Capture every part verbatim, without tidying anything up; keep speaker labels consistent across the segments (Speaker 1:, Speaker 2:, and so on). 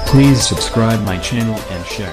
Speaker 1: Please subscribe my channel and share.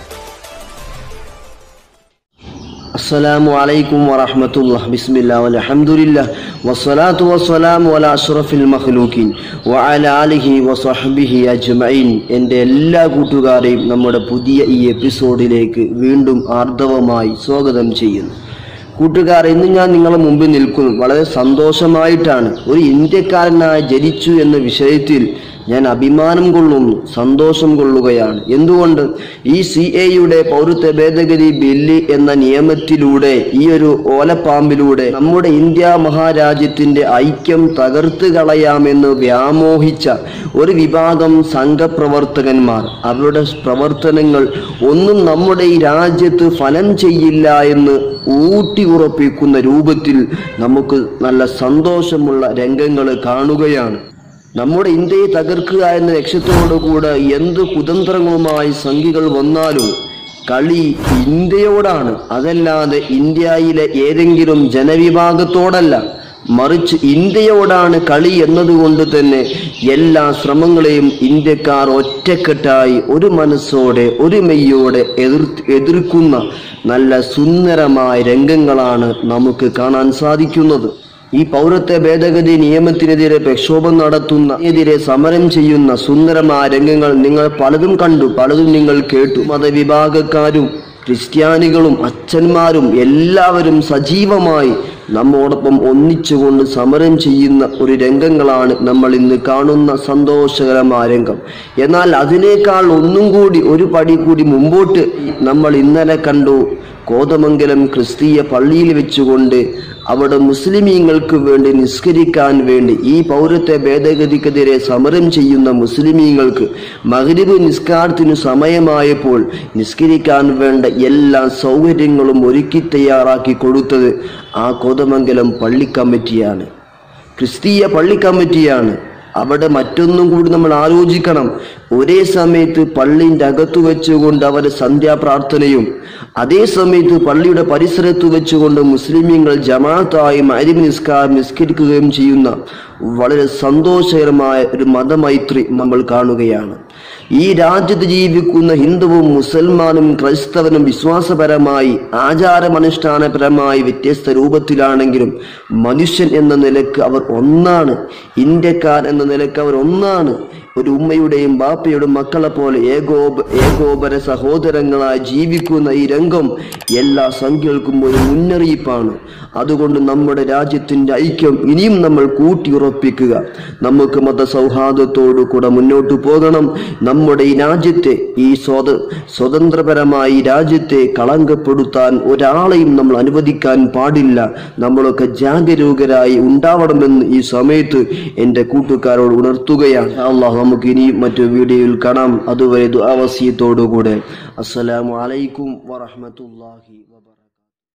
Speaker 2: Assalamu alaikum wa rahmatullah. Bismillah walhamdulillah wassalatu wassalamu ala ashrafil makhluqin wa ala alihi wa sahbihi ajma'in. എൻ്റെ എല്ലാ കൂട്ടുകാരെയും നമ്മുടെ പുതിയ ഈ എപ്പിസോഡിലേക്ക് വീണ്ടും ആർദ്രവമായി സ്വാഗതം ചെയ്യുന്നു. കൂട്ടുകാരെ, ഇന്ന് ഞാൻ നിങ്ങളുടെ മുമ്പിൽ നിൽക്കുന്നു വളരെ സന്തോഷമായിട്ടാണ്. ഒരു ഇന്ത്യക്കാരനായി ജനിച്ചു എന്ന വിഷയത്തിൽ ഞാൻ അഭിമാനം കൊള്ളുന്നു, സന്തോഷം കൊള്ളുകയാണ്. എന്തുകൊണ്ട്? ഈ സി എയുടെ പൗരത്വ ഭേദഗതി ബില്ല് എന്ന നിയമത്തിലൂടെ, ഈ ഒരു ഓലപ്പാമ്പിലൂടെ നമ്മുടെ ഇന്ത്യ മഹാരാജ്യത്തിന്റെ ഐക്യം തകർത്ത് കളയാമെന്ന് വ്യാമോഹിച്ച ഒരു വിഭാഗം സംഘപ്രവർത്തകന്മാർ, അവരുടെ പ്രവർത്തനങ്ങൾ ഒന്നും നമ്മുടെ ഈ രാജ്യത്ത് ഫലം ചെയ്യില്ല എന്ന് ഊട്ടി ഉറപ്പിക്കുന്ന രൂപത്തിൽ നമുക്ക് നല്ല സന്തോഷമുള്ള രംഗങ്ങൾ കാണുകയാണ്. നമ്മുടെ ഇന്ത്യയെ തകർക്കുക എന്ന ലക്ഷ്യത്തോടുകൂടെ എന്ത് കുതന്ത്രങ്ങളുമായി സംഘികൾ വന്നാലും കളി ഇന്ത്യയോടാണ്, അതല്ലാതെ ഇന്ത്യയിലെ ഏതെങ്കിലും ജനവിഭാഗത്തോടല്ല, മറിച്ച് ഇന്ത്യയോടാണ് കളി എന്നതുകൊണ്ട് തന്നെ എല്ലാ ശ്രമങ്ങളെയും ഇന്ത്യക്കാർ ഒറ്റക്കെട്ടായി ഒരു മനസ്സോടെ ഒരു മെയ്യോടെ എതിർ എതിർക്കുന്ന നല്ല സുന്ദരമായ രംഗങ്ങളാണ് നമുക്ക് കാണാൻ സാധിക്കുന്നത്. ഈ പൗരത്വ ഭേദഗതി നിയമത്തിനെതിരെ പ്രക്ഷോഭം നടത്തുന്ന, എതിരെ സമരം ചെയ്യുന്ന സുന്ദരമായ രംഗങ്ങൾ നിങ്ങൾ പലതും കണ്ടു, പലതും നിങ്ങൾ കേട്ടു. മതവിഭാഗക്കാരും ക്രിസ്ത്യാനികളും അച്ഛന്മാരും എല്ലാവരും സജീവമായി നമ്മോടൊപ്പം ഒന്നിച്ചുകൊണ്ട് സമരം ചെയ്യുന്ന ഒരു രംഗങ്ങളാണ് നമ്മൾ ഇന്ന് കാണുന്ന സന്തോഷകരമായ രംഗം. എന്നാൽ അതിനേക്കാൾ ഒന്നും കൂടി ഒരു പടി കൂടി മുമ്പോട്ട് നമ്മൾ ഇന്നലെ കണ്ടു. കോതമംഗലം ക്രിസ്തീയ പള്ളിയിൽ വെച്ചുകൊണ്ട് അവിടെ മുസ്ലിമീങ്ങൾക്ക് വേണ്ടി നിസ്കരിക്കാൻ വേണ്ടി, ഈ പൗരത്വ ഭേദഗതിക്കെതിരെ സമരം ചെയ്യുന്ന മുസ്ലിമീങ്ങൾക്ക് മഗ്രിബ് നിസ്കാരത്തിനു സമയമായപ്പോൾ നിസ്കരിക്കാൻ വേണ്ട എല്ലാ സൗകര്യങ്ങളും ഒരുക്കി തയ്യാറാക്കി കൊടുത്തത് ആ കോതമംഗലം പള്ളി കമ്മിറ്റിയാണ്, ക്രിസ്തീയ പള്ളി കമ്മിറ്റിയാണ്. അവിടെ മറ്റൊന്നും കൂടി നമ്മൾ ആലോചിക്കണം. ഒരേ സമയത്ത് പള്ളിൻ്റെ അകത്തു വെച്ചുകൊണ്ട് അവരുടെ സന്ധ്യാപ്രാർത്ഥനയും, അതേ സമയത്ത് പള്ളിയുടെ പരിസരത്ത് വെച്ചുകൊണ്ട് മുസ്ലിമീങ്ങൾ ജമാഅത്തായി മഗ്രിബ് നിസ്കാരം നിസ്കരിക്കുകയും ചെയ്യുന്ന വളരെ സന്തോഷകരമായ ഒരു മതമൈത്രി നമ്മൾ കാണുകയാണ്. ഈ രാജ്യത്ത് ജീവിക്കുന്ന ഹിന്ദുവും മുസൽമാനും ക്രൈസ്തവനും വിശ്വാസപരമായി ആചാരമനുഷ്ഠാനപരമായി വ്യത്യസ്ത രൂപത്തിലാണെങ്കിലും മനുഷ്യൻ എന്ന നിലക്ക് അവർ ഒന്നാണ്. ഇന്ത്യക്കാർ എന്ന നിലക്ക് അവർ ഒന്നാണ്. ഒരു ഉമ്മയുടെയും ബാപ്പയുടെയും മക്കളെ പോലെ ഏകോപ ഏകോപര സഹോദരങ്ങളായി ജീവിക്കുന്ന ഈ രംഗം എല്ലാ സംഖ്യകൾക്കും ഒരു മുന്നറിയിപ്പാണ്. അതുകൊണ്ട് നമ്മുടെ രാജ്യത്തിന്റെ ഐക്യം ഇനിയും നമ്മൾ കൂട്ടിയുറപ്പിക്കുക. നമുക്ക് മതസൗഹാർദ്ദത്തോടു കൂടെ മുന്നോട്ട് പോകണം. നമ്മുടെ ഈ രാജ്യത്തെ, ഈ സ്വത സ്വതന്ത്രപരമായ ഈ രാജ്യത്തെ കളങ്കപ്പെടുത്താൻ ഒരാളെയും നമ്മൾ അനുവദിക്കാൻ പാടില്ല. നമ്മളൊക്കെ ജാഗരൂകരായി ഉണ്ടാവണമെന്ന് ഈ സമയത്ത് എൻ്റെ കൂട്ടുകാരോട് ഉണർത്തുകയാണ്. അല്ലാഹു നമുക്ക് ഇനി മറ്റൊരു വീഡിയോയിൽ കാണാം. അതുവരെ ദുആ വസിയത്തോടുകൂടെ അസ്സലാമു അലൈക്കും വറഹ്മത്തുള്ളാഹി വബറകാതുഹു.